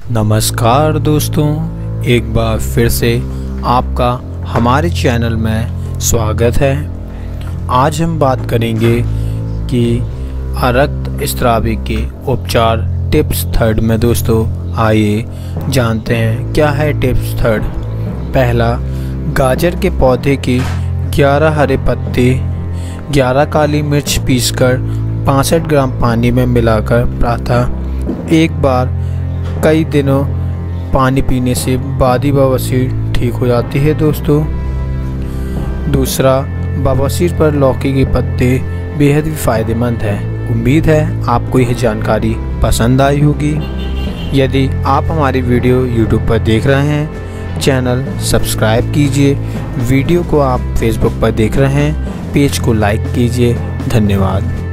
नमस्कार दोस्तों, एक बार फिर से आपका हमारे चैनल में स्वागत है। आज हम बात करेंगे कि रक्त स्रावी के उपचार टिप्स थर्ड में। दोस्तों आइए जानते हैं क्या है टिप्स थर्ड। पहला, गाजर के पौधे के 11 हरे पत्ते 11 काली मिर्च पीसकर 65 ग्राम पानी में मिलाकर प्रातः एक बार कई दिनों पानी पीने से बादी बवासीर ठीक हो जाती है। दोस्तों दूसरा, बवासीर पर लौकी के पत्ते बेहद ही फ़ायदेमंद है। उम्मीद है आपको यह जानकारी पसंद आई होगी। यदि आप हमारी वीडियो YouTube पर देख रहे हैं, चैनल सब्सक्राइब कीजिए। वीडियो को आप Facebook पर देख रहे हैं, पेज को लाइक कीजिए। धन्यवाद।